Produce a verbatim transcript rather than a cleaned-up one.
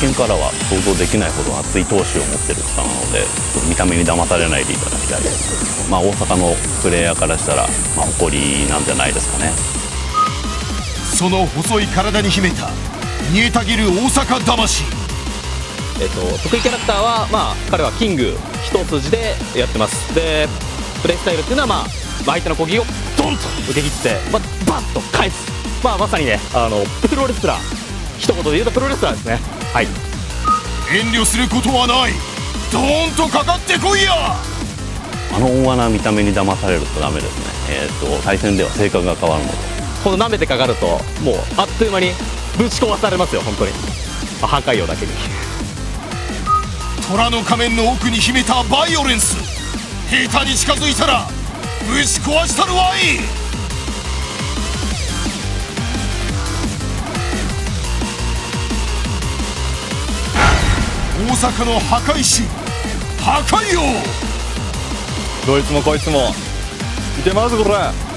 見からは想像できないほど熱い闘志を持ってる方なので、見た目に騙されないでいただきたい。まあ、大阪のプレイヤーからしたら、まあ、誇りなんじゃないですかね。 その細い体に秘めた煮えたぎる大阪魂。 えっと、得意キャラクターは、まあ、彼はキング一筋でやってます。でプレイスタイルっていうのは、まあ、相手の攻撃をドンと受け切って、まあ、バッと返す、まあ、まさにね、あのプロレスラー、一言で言うとプロレスラーですね。はい、 遠慮することはない。ドーンとかかってこいや。 あの大穴見た目に騙されるとダメですね。えー、と対戦では性格が変わるので、 この舐めてかかるともうあっという間にぶち壊されますよ本当に、まあ、破壊王だけに。 虎の仮面の奥に秘めたバイオレンス、下手に近づいたらぶち壊したるわい。大阪の破壊神、破壊王。 どいつもこいつもいてますこれ。